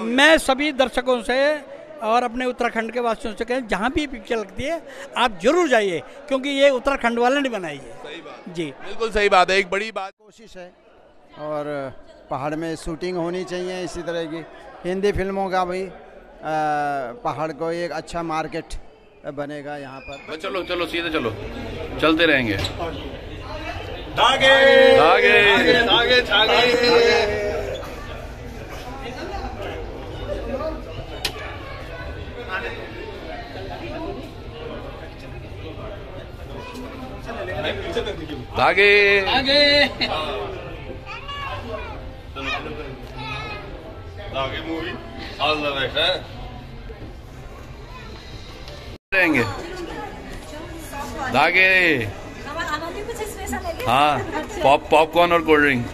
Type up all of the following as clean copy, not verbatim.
मैं सभी दर्शकों से और अपने उत्तराखंड के वासियों से कहें, जहाँ भी पिक्चर लगती है आप जरूर जाइए, क्योंकि ये उत्तराखंड वाले ने बनाई है। सही बात जी, बिल्कुल सही बात है। एक बड़ी बात कोशिश है और पहाड़ में शूटिंग होनी चाहिए इसी तरह की हिंदी फिल्मों का भी। पहाड़ को एक अच्छा मार्केट बनेगा यहाँ पर। चलो चलो सीधे चलो, चलते रहेंगे। धागे धागे धागे धागे। धागे धागे मूवी ऑल द बेस्ट है। रहेंगे धागे। हाँ, पॉपकॉर्न और कोल्ड ड्रिंक।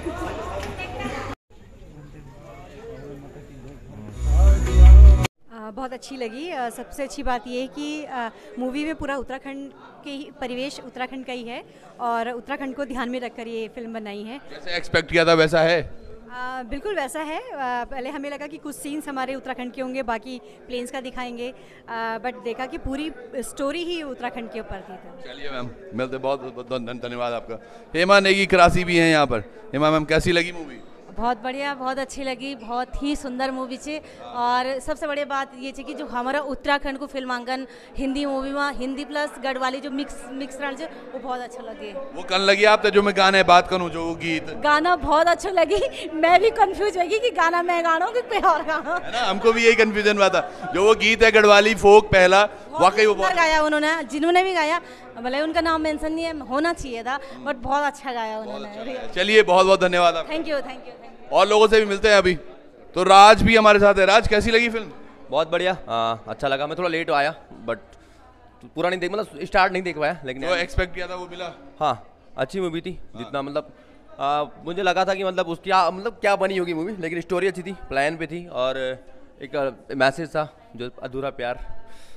बहुत अच्छी लगी। सबसे अच्छी बात ये है कि मूवी में पूरा उत्तराखंड के ही परिवेश उत्तराखंड का ही है और उत्तराखंड को ध्यान में रखकर ये फिल्म बनाई है। जैसे एक्सपेक्ट किया था वैसा है? बिल्कुल वैसा है। पहले हमें लगा कि कुछ सीन्स हमारे उत्तराखंड के होंगे, बाकी प्लेन्स का दिखाएंगे, बट देखा कि पूरी स्टोरी ही उत्तराखंड के ऊपर थी। चलिए मैम, मिलते, बहुत बहुत धन्यवाद आपका। हेमा नेगी करासी भी हैं यहाँ पर। हेमा मैम, कैसी लगी मूवी? बहुत बढ़िया, बहुत अच्छी लगी, बहुत ही सुंदर मूवी छे। और सबसे बड़ी बात ये छे कि जो हमारा उत्तराखंड को फिल्मांकन हिंदी मूवी में हिंदी प्लस गढ़वाली जो मिक्सरण छे वो बहुत अच्छा लगे। वो कन लगी आप जो मैं गाने बात करूँ, जो वो गीत गाना बहुत अच्छा लगी। मैं भी कंफ्यूज होगी कि गाना मैं गाना कि कोई और गाना है ना। हमको भी यही कंफ्यूजन हुआ था। जो वो गीत है गढ़वाली फोक पहला, वाकई वो बहुत गाया उन्होंने, जिन्होंने भी गाया, भले उनका नाम मेंशन नहीं है, होना चाहिए था, बट बहुत अच्छा गाया उन्होंने। चलिए बहुत बहुत धन्यवाद आपका। Thank you thank you. और लोगों से भी मिलते हैं अभी। तो राज भी हमारे साथ है। राज, कैसी लगी फिल्म? बहुत बढ़िया, अच्छा लगा। मैं थोड़ा लेट आया, बट पूरा नहीं देख, मतलब स्टार्ट नहीं देख पाया, लेकिन जो एक्सपेक्ट किया था वो मिला। हाँ, अच्छी मूवी थी। जितना मतलब मुझे लगा था कि मतलब उसकी क्या बनी होगी मूवी, लेकिन स्टोरी अच्छी थी, प्लान पे थी और एक मैसेज था जो अधूरा प्यार।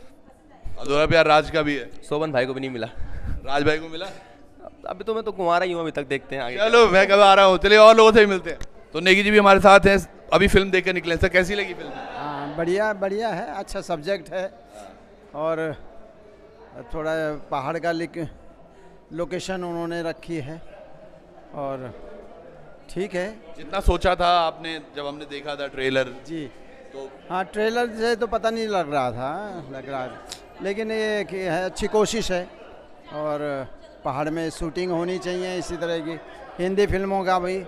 अधूरा प्यार राज का भी है। शोभन भाई को भी नहीं मिला। राज भाई को मिला? अभी तो मैं तो कुंवारा ही हूँ, अभी तक देखते हैं आगे। चलो मैं कब आ रहा हूँ। चलिए और लोगों से भी मिलते हैं। तो नेगी जी भी हमारे साथ हैं, अभी फिल्म देख कर निकले। सर कैसी लगी फिल्म? हाँ, बढ़िया बढ़िया है, अच्छा सब्जेक्ट है और थोड़ा पहाड़ का लोकेशन उन्होंने रखी है और ठीक है। जितना सोचा था आपने, जब हमने देखा था ट्रेलर जी, तो हाँ ट्रेलर से तो पता नहीं लग रहा था, लेकिन ये कि है अच्छी कोशिश है और पहाड़ में शूटिंग होनी चाहिए इसी तरह की हिंदी फिल्मों का भी।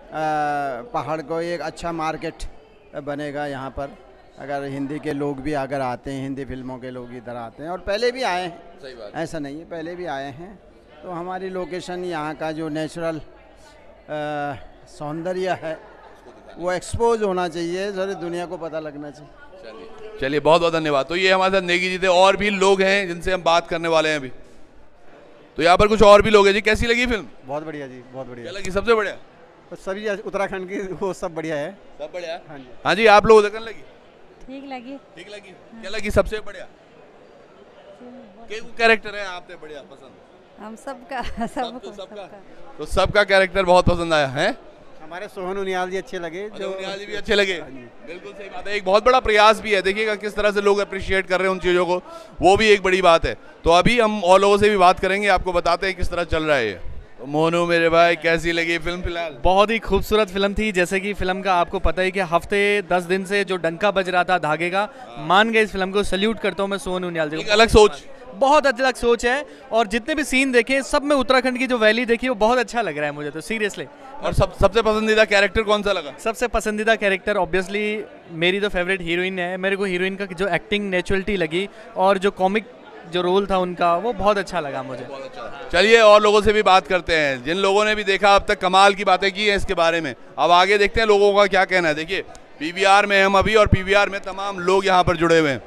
पहाड़ को एक अच्छा मार्केट बनेगा यहाँ पर, अगर हिंदी के लोग भी अगर आते हैं, हिंदी फिल्मों के लोग इधर आते हैं और पहले भी आए हैं। सही बात, ऐसा नहीं है, पहले भी आए हैं। तो हमारी लोकेशन, यहाँ का जो नेचुरल सौंदर्य है वो एक्सपोज होना चाहिए, सारी दुनिया को पता लगना चाहिए। चलिए बहुत बहुत धन्यवाद। तो ये हमारे साथ नेगी जी थे, और भी लोग हैं जिनसे हम बात करने वाले हैं अभी। तो यहाँ पर कुछ और भी लोग हैं जी। कैसी लगी फिल्म? बहुत बढ़िया जी, बहुत बढ़िया। क्या लगी सबसे बढ़िया? तो सभी उत्तराखंड की वो सब बढ़िया है। सब बढ़िया। हाँ जी, हाँ जी, आप लोग देखने लगी? ठीक लगी। ठीक लगी। क्या लगी सबसे बढ़िया? कैरेक्टर है आपने बढ़िया पसंद? हम सबका सबका तो सबका कैरेक्टर बहुत पसंद आया है। हमारे सोहन उनियाल जी अच्छे लगे, जो उनियाल जी भी अच्छे लगे। बिल्कुल सही बात है। एक बहुत बड़ा प्रयास भी है, देखिएगा किस तरह से लोग अप्रिशिएट कर रहे हैं उन चीज़ों को, वो भी एक बड़ी बात है। तो अभी हम और लोगों से भी बात करेंगे, आपको बताते हैं किस तरह चल रहा है ये। तो मोनू मेरे भाई, कैसी लगी फिल्म? फिलहाल बहुत ही खूबसूरत फिल्म थी। जैसे कि फिल्म का आपको पता है कि हफ्ते 10 दिन से जो डंका बज रहा था धागे का, मान गए इस फिल्म को। सैल्यूट करता हूँ मैं सोहन उनियाल जी को। एक अलग सोच, बहुत अलग सोच है और जितने भी सीन देखे सब में उत्तराखंड की जो वैली देखी वो बहुत अच्छा लग रहा है मुझे तो सीरियसली। और सबसे पसंदीदा कैरेक्टर कौन सा लगा? सबसे पसंदीदा कैरेक्टर ऑब्वियसली मेरी तो फेवरेट हीरोइन है। मेरे को हीरोइन का जो एक्टिंग नेचुरलिटी लगी और जो कॉमिक जो रोल था उनका वो बहुत अच्छा लगा मुझे। चलिए और लोगों से भी बात करते हैं, जिन लोगों ने भी देखा अब तक कमाल की बातें की हैं इसके बारे में। अब आगे देखते हैं लोगों का क्या कहना है। देखिए पीवीआर में हम अभी, और पीवीआर में तमाम लोग यहाँ पर जुड़े हुए हैं।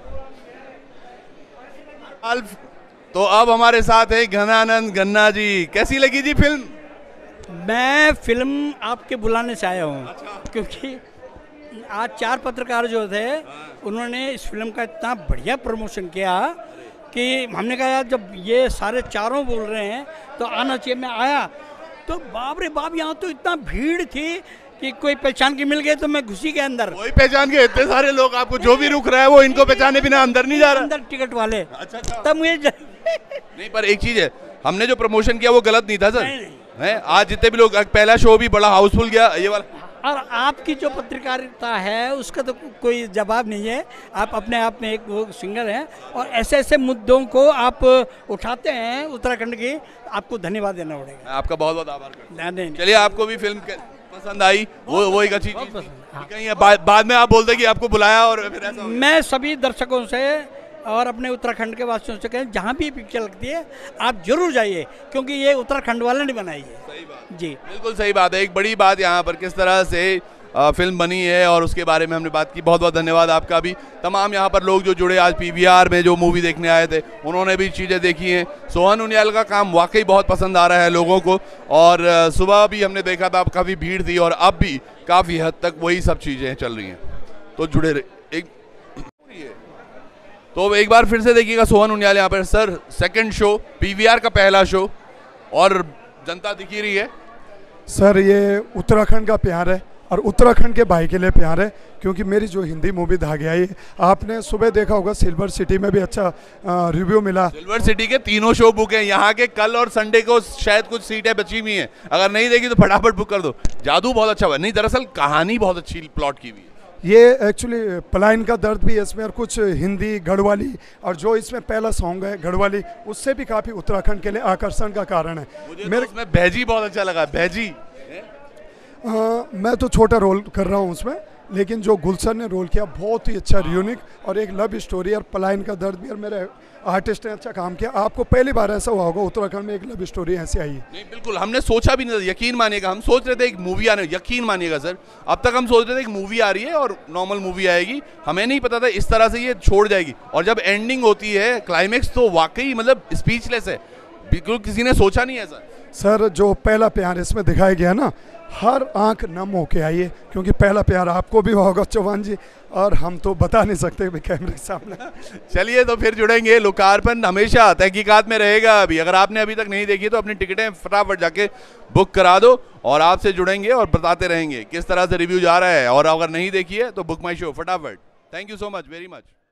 तो अब हमारे साथ है घनानंद गन्ना जी। कैसी लगी जी फिल्म? मैं फिल्म आपके बुलाने से आया हूँ। अच्छा। क्योंकि आज 4 पत्रकार जो थे उन्होंने इस फिल्म का इतना बढ़िया प्रमोशन किया कि हमने कहा यार जब ये सारे चारों बोल रहे हैं तो आना चाहिए। मैं आया तो बाप रे बाप, यहाँ तो इतना भीड़ थी कि कोई पहचान के मिल गए तो मैं घुसी के अंदर। वही पहचान के इतने सारे लोग, आपको जो भी रुक रहा है वो इनको पहचाने बिना अंदर नहीं जा रहा। अंदर टिकट वाले। अच्छा तब मुझे नहीं, पर एक चीज है, हमने जो प्रमोशन किया वो गलत नहीं था सर। है आज जितने भी लोग, पहला शो भी बड़ा हाउसफुल गया ये वाला। और आपकी जो पत्रकारिता है उसका तो कोई जवाब नहीं है। आप अपने आप में एक वो सिंगर हैं और ऐसे ऐसे मुद्दों को आप उठाते हैं उत्तराखंड की, आपको धन्यवाद देना पड़ेगा। आपका बहुत बहुत आभार करता हूं। चलिए, आपको भी फिल्म पसंद आई, वो एक अच्छी चीज थी। कहीं बाद में आप बोलते कि आपको बुलाया और फिर ऐसा। मैं सभी दर्शकों से और अपने उत्तराखंड के वासियों से कहें, जहाँ भी पिक्चर लगती है आप जरूर जाइए, क्योंकि ये उत्तराखंड वाले ने बनाई है। सही बात जी, बिल्कुल सही बात है। एक बड़ी बात यहाँ पर किस तरह से फिल्म बनी है और उसके बारे में हमने बात की। बहुत बहुत धन्यवाद आपका भी। तमाम यहाँ पर लोग जो जुड़े आज PVR में जो मूवी देखने आए थे, उन्होंने भी चीज़ें देखी हैं। सोहन उनियाल का काम वाकई बहुत पसंद आ रहा है लोगों को, और सुबह भी हमने देखा था काफ़ी भीड़ थी और अब भी काफ़ी हद तक वही सब चीज़ें चल रही हैं, तो जुड़े रहे। तो एक बार फिर से देखिएगा सोहन उनियाल यहाँ पर। सर, सेकंड शो, PVR का पहला शो, और जनता दिख ही रही है। सर, ये उत्तराखंड का प्यार है और उत्तराखंड के भाई के लिए प्यार है, क्योंकि मेरी जो हिंदी मूवी धागे आई, आपने सुबह देखा होगा सिल्वर सिटी में भी अच्छा रिव्यू मिला। सिल्वर सिटी के 3 शो बुक हैं यहाँ के। कल और संडे को शायद कुछ सीटें बची हुई हैं, अगर नहीं देखी तो फटाफट बुक कर दो। जादू बहुत अच्छा हुआ। नहीं, दरअसल कहानी बहुत अच्छी प्लॉट की हुई है। ये एक्चुअली पलायन का दर्द भी है इसमें, और कुछ हिंदी गढ़वाली, और जो इसमें पहला सॉन्ग है गढ़वाली, उससे भी काफ़ी उत्तराखंड के लिए आकर्षण का कारण है। मुझे मेरे उसमें भैजी बहुत अच्छा लगा। भैजी मैं तो छोटा रोल कर रहा हूँ उसमें, लेकिन जो गुलशन ने रोल किया बहुत ही अच्छा, यूनिक, और एक लव स्टोरी और पलायन का दर्द भी, और मेरे आर्टिस्ट ने अच्छा काम किया। आपको पहली बार ऐसा हुआ होगा उत्तराखंड में एक लव स्टोरी ऐसी आई है। नहीं, बिल्कुल हमने सोचा भी नहीं था। यकीन मानिएगा, हम सोच रहे थे एक मूवी आने, यकीन मानिएगा सर, अब तक हम सोच रहे थे एक मूवी आ रही है और नॉर्मल मूवी आएगी। हमें नहीं पता था इस तरह से ये छोड़ जाएगी, और जब एंडिंग होती है, क्लाइमेक्स, तो वाकई मतलब स्पीचलेस है। बिल्कुल किसी ने सोचा नहीं ऐसा। सर, जो पहला प्यार इसमें दिखाया गया ना, हर आंख नम होके आई है, क्योंकि पहला प्यार आपको भी होगा चौहान जी, और हम तो बता नहीं सकते कैमरे के सामने। चलिए, तो फिर जुड़ेंगे। लोकार्पण हमेशा तहकीकात में रहेगा। अभी अगर आपने अभी तक नहीं देखी तो अपनी टिकटें फटाफट जाके बुक करा दो, और आपसे जुड़ेंगे और बताते रहेंगे किस तरह से रिव्यू जा रहा है। और अगर नहीं देखी है तो बुक माई शो फटाफट। Thank you so much, very much.